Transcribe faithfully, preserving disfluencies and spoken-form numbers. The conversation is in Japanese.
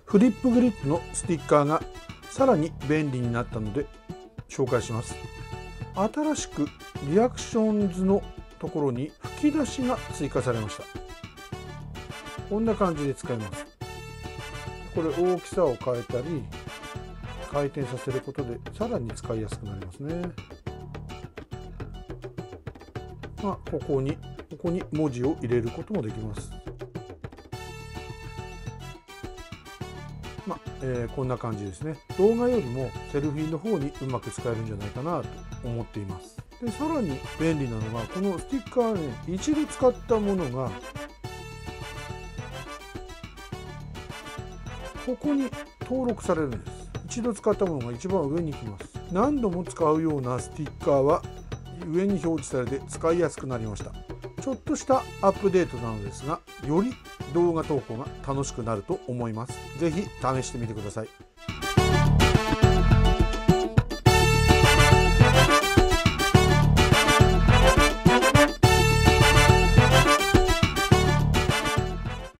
フリップグリップのスティッカーがさらに便利になったので紹介します。新しくリアクションズのところに吹き出しが追加されました。こんな感じで使えます。これ大きさを変えたり回転させることでさらに使いやすくなりますね。まあ、ここにここに文字を入れることもできます。まあえー、こんな感じですね。動画よりもセルフィーの方にうまく使えるんじゃないかなと思っています。でさらに便利なのがこのスティッカーね、一度使ったものがここに登録されるんです。一度使ったものが一番上に行きます。何度も使うようなスティッカーは上に表示されて使いやすくなりました。ちょっとしたアップデートなのですが、より動画投稿が楽しくなると思います。ぜひ試してみてください。